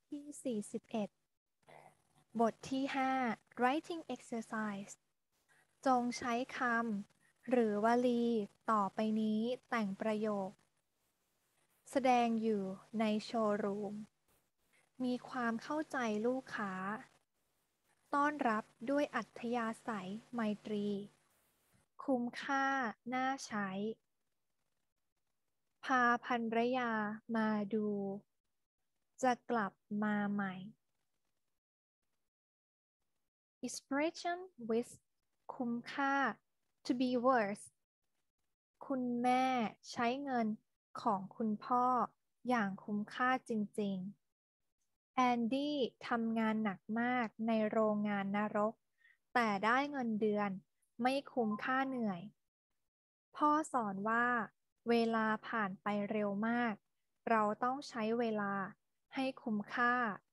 ที่41บทที่5 Writing Exercise จงใช้คำหรือวลีต่อไปนี้แต่งประโยคแสดงอยู่ในโชว์รูมมีความเข้าใจลูกค้าต้อนรับด้วยอัธยาศัยไมตรีคุ้มค่าน่าใช้พาภรรยามาดูจะกลับมาใหม่ expression with คุ้มค่า to be worth คุณแม่ใช้เงินของคุณพ่ออย่างคุ้มค่าจริงๆแอนดี้ทำงานหนักมากในโรงงานนรกแต่ได้เงินเดือนไม่คุ้มค่าเหนื่อยพ่อสอนว่าเวลาผ่านไปเร็วมากเราต้องใช้เวลาให้คุ้มค่า